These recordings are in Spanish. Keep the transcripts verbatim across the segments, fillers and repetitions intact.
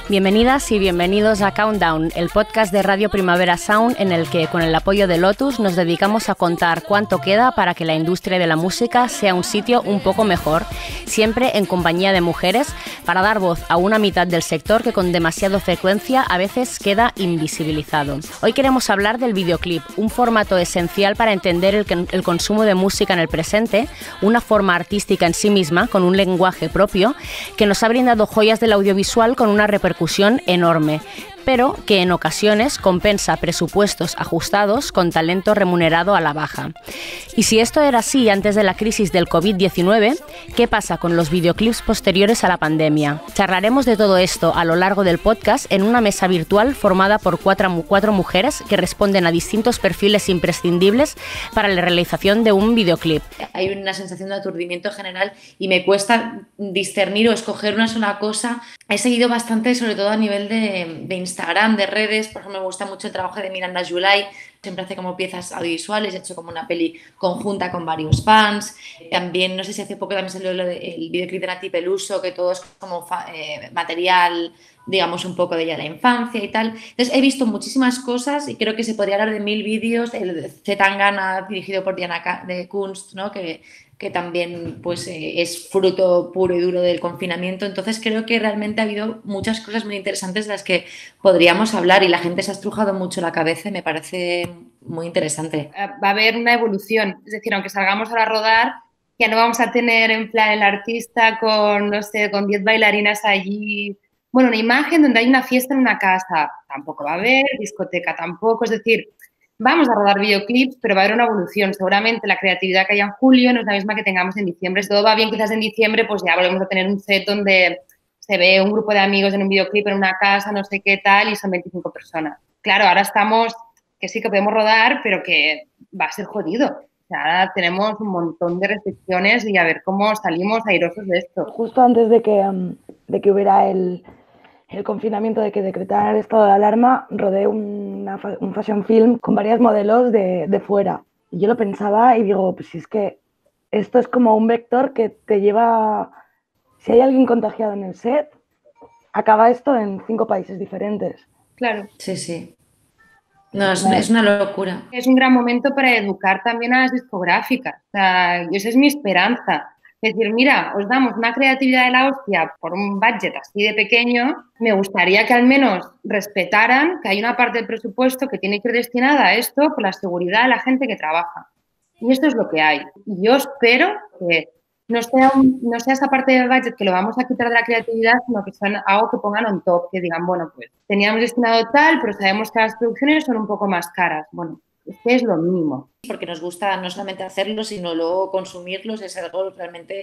Bienvenidas y bienvenidos a Countdown, el podcast de Radio Primavera Sound en el que, con el apoyo de Lotus, nos dedicamos a contar cuánto queda para que la industria de la música sea un sitio un poco mejor, siempre en compañía de mujeres, para dar voz a una mitad del sector que con demasiada frecuencia a veces queda invisibilizado. Hoy queremos hablar del videoclip, un formato esencial para entender el, el consumo de música en el presente, una forma artística en sí misma, con un lenguaje propio, que nos ha brindado joyas del audiovisual con una repercusión enorme, pero que en ocasiones compensa presupuestos ajustados con talento remunerado a la baja. Y si esto era así antes de la crisis del covid diecinueve, ¿qué pasa con los videoclips posteriores a la pandemia? Charlaremos de todo esto a lo largo del podcast en una mesa virtual formada por cuatro, cuatro mujeres que responden a distintos perfiles imprescindibles para la realización de un videoclip. Hay una sensación de aturdimiento general y me cuesta discernir o escoger una sola cosa. He seguido bastante, sobre todo a nivel de, de Instagram, de redes. Por ejemplo, me gusta mucho el trabajo de Miranda July. Siempre hace como piezas audiovisuales, he hecho como una peli conjunta con varios fans. También, no sé si hace poco también salió lo de, el videoclip de Nati Peluso, que todo es como fa, eh, material, digamos, un poco de ya la infancia y tal. Entonces, he visto muchísimas cosas y creo que se podría hablar de mil vídeos. El de Zetangana, dirigido por Diana de Kunst, ¿no? que que también pues, eh, es fruto puro y duro del confinamiento. Entonces creo que realmente ha habido muchas cosas muy interesantes de las que podríamos hablar y la gente se ha estrujado mucho la cabeza y me parece muy interesante. Va a haber una evolución, es decir, aunque salgamos ahora a rodar, ya no vamos a tener en plan el artista con, no sé, con diez bailarinas allí. Bueno, una imagen donde hay una fiesta en una casa, tampoco va a haber, discoteca tampoco, es decir, vamos a rodar videoclips, pero va a haber una evolución. Seguramente la creatividad que haya en julio no es la misma que tengamos en diciembre. Si todo va bien, quizás en diciembre, pues ya volvemos a tener un set donde se ve un grupo de amigos en un videoclip en una casa, no sé qué tal, y son veinticinco personas. Claro, ahora estamos, que sí que podemos rodar, pero que va a ser jodido. O sea, ahora tenemos un montón de restricciones y a ver cómo salimos airosos de esto. Justo antes de que, um, de que hubiera el... el confinamiento, de que decretaran el estado de alarma, rodé una, un fashion film con varias modelos de, de fuera. Y yo lo pensaba y digo, pues si es que esto es como un vector que te lleva... Si hay alguien contagiado en el set, acaba esto en cinco países diferentes. Claro. Sí, sí. No, es, es una locura. Es un gran momento para educar también a las discográficas. O sea, esa es mi esperanza. Es decir, mira, os damos una creatividad de la hostia por un budget así de pequeño. Me gustaría que al menos respetaran que hay una parte del presupuesto que tiene que ir destinada a esto por la seguridad de la gente que trabaja. Y esto es lo que hay. Y yo espero que no sea, un, no sea esa parte del budget que lo vamos a quitar de la creatividad, sino que sea algo que pongan on top, que digan, bueno, pues teníamos destinado tal, pero sabemos que las producciones son un poco más caras. Bueno, este es lo mínimo. Porque nos gusta no solamente hacerlo, sino luego consumirlos, es algo realmente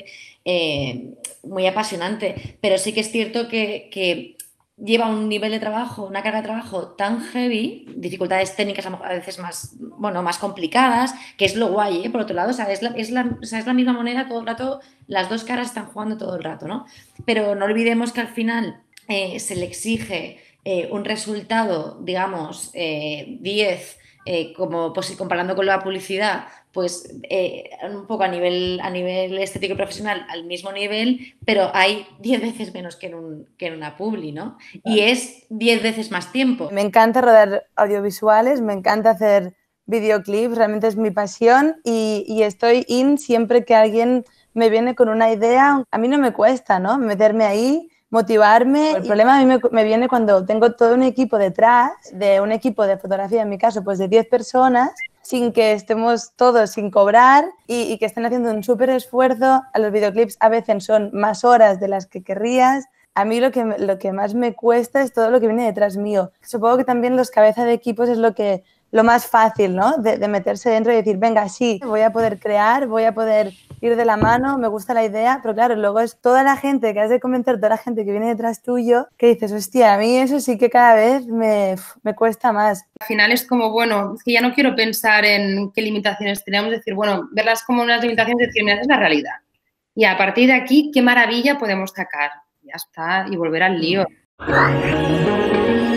eh, muy apasionante. Pero sí que es cierto que, que lleva un nivel de trabajo, una carga de trabajo tan heavy, dificultades técnicas a veces más, bueno, más complicadas, que es lo guay, ¿eh? Por otro lado, o sea, es la, es, la, o sea, es la misma moneda todo el rato, las dos caras están jugando todo el rato, ¿no? Pero no olvidemos que al final eh, se le exige eh, un resultado, digamos, eh, diez... Eh, como pues, comparando con la publicidad, pues eh, un poco a nivel, a nivel estético y profesional al mismo nivel, pero hay diez veces menos que en, un, que en una publi, ¿no? Y es diez veces más tiempo. Me encanta rodar audiovisuales, me encanta hacer videoclips, realmente es mi pasión y, y estoy in siempre que alguien me viene con una idea. A mí no me cuesta, ¿no?, meterme ahí, motivarme. El problema a mí me, me viene cuando tengo todo un equipo detrás, de un equipo de fotografía, en mi caso, pues de diez personas, sin que estemos todos sin cobrar y, y que estén haciendo un súper esfuerzo. A los videoclips a veces son más horas de las que querrías. A mí lo que, lo que más me cuesta es todo lo que viene detrás mío. Supongo que también los cabezas de equipos es lo que lo más fácil, ¿no?, de, de meterse dentro y decir, venga, sí, voy a poder crear, voy a poder ir de la mano, me gusta la idea, pero claro, luego es toda la gente que has de convencer, toda la gente que viene detrás tuyo, que dices, hostia, a mí eso sí que cada vez me, me cuesta más. Al final es como, bueno, es que ya no quiero pensar en qué limitaciones tenemos, decir, bueno, verlas como unas limitaciones, decir, mira, esa es la realidad. Y a partir de aquí, qué maravilla podemos sacar. Ya está, y volver al lío.